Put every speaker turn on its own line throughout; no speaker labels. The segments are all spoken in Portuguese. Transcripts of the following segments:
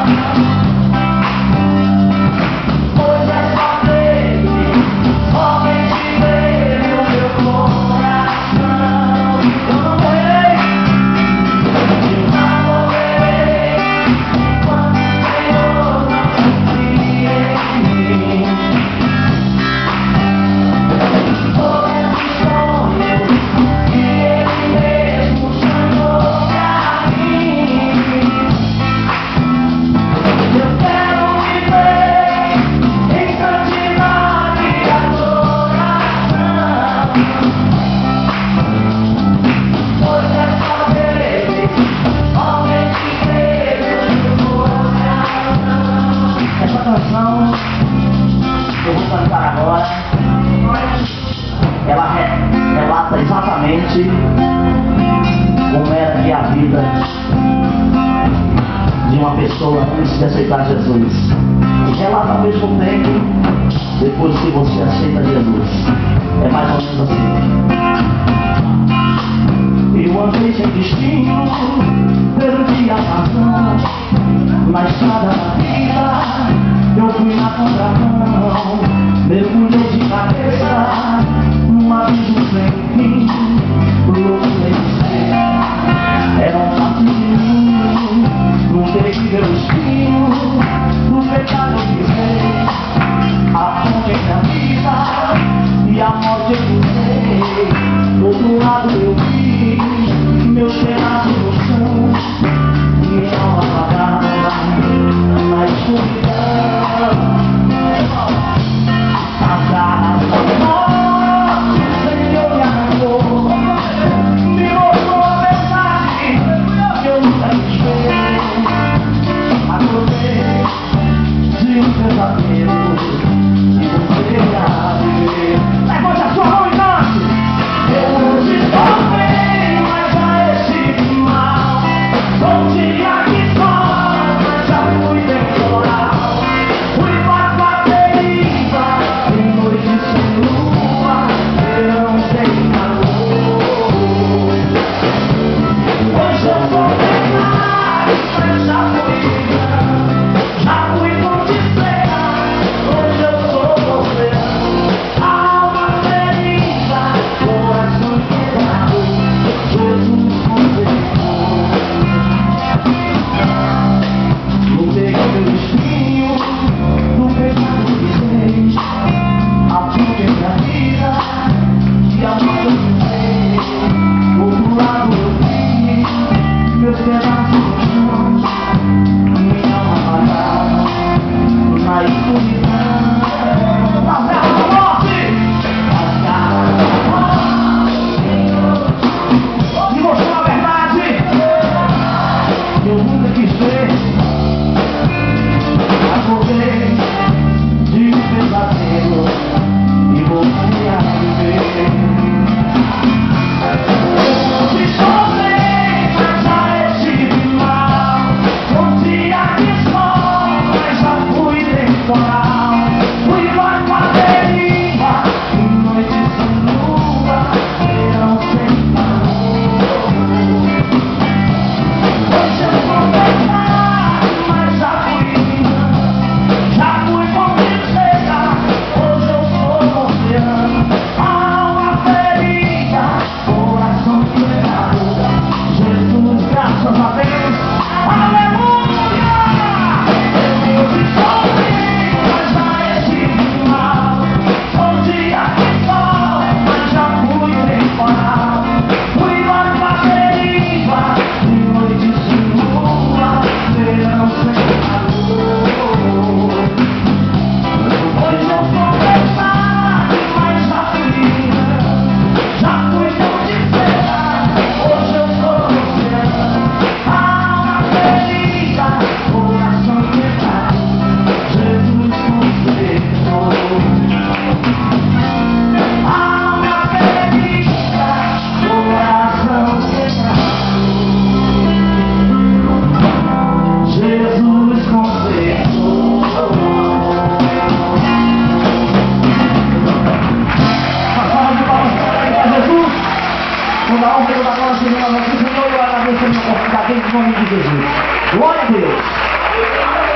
Eu vou cantar agora. Ela relata exatamente como era que a vida de uma pessoa antes de aceitar Jesus. E relata ao mesmo tempo depois que você aceita Jesus. É mais ou menos assim. Eu andei sem destino, perdi a razão na estrada da vida. Eu fui na contramão, mergulhei de cabeça num abismo sem fim. Louco de ser, era um passinho num terrível espinho. No pecado eu pisei, a fome da vida e a morte eu pisei. Do outro lado eu vi meus pedaços no chão, minha alma apagada na escuridão. Em nome de Jesus. Glória a Deus.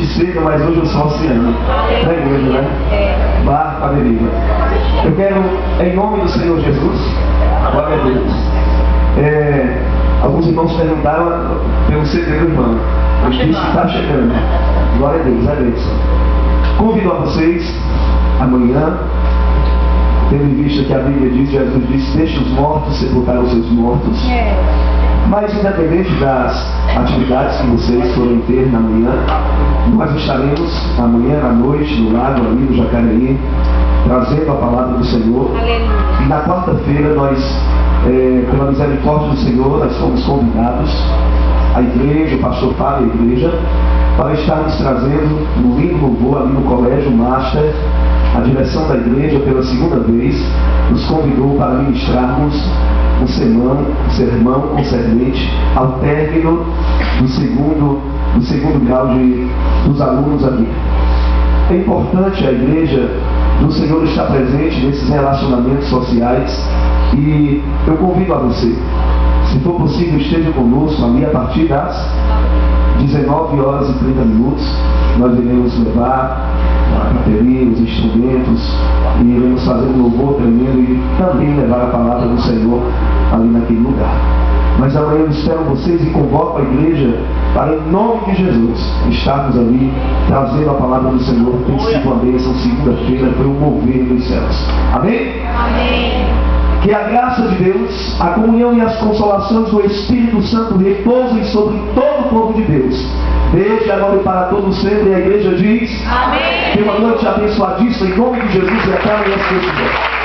cedo, mas hoje eu sou anciano da igreja, né? Barra a deriva. Eu quero, em nome do Senhor Jesus, glória a Deus. Alguns irmãos perguntaram pelo CD do irmão. Eu disse que está chegando. Glória a Deus, é bênção. Convido a vocês, amanhã, tendo em vista que a Bíblia diz, Jesus disse, deixe os mortos sepultar os seus mortos. Mas independente das atividades que vocês forem ter na manhã, nós estaremos amanhã à noite no lago ali no Jacareí, trazendo a palavra do Senhor. E na quarta-feira nós, pela misericórdia do Senhor, nós fomos convidados, a igreja, o pastor Fábio e a igreja, para estarmos trazendo um lindo louvor ali no Colégio Master. A direção da igreja, pela segunda vez, nos convidou para ministrarmos um sermão concernente ao término do segundo grau dos alunos aqui. É importante a igreja do Senhor estar presente nesses relacionamentos sociais e eu convido a você, se for possível, esteja conosco ali a partir das 19 horas e 30 minutos. Nós iremos levar a bateria, os instrumentos e iremos fazer um louvor tremendo e também levar a palavra do Senhor ali naquele lugar. Mas amanhã eu espero vocês e convoco a igreja para, em nome de Jesus, estarmos ali trazendo a palavra do Senhor. Tem sido uma bênção. Segunda-feira foi um mover dos céus. Amém?
Amém.
Que a graça de Deus, a comunhão e as consolações do Espírito Santo repousem sobre todo o povo de Deus, desde agora e para todos sempre. E a igreja diz:
Amém.
Tenha uma noite abençoadíssima em nome de Jesus e até amanhã, se Deus quiser.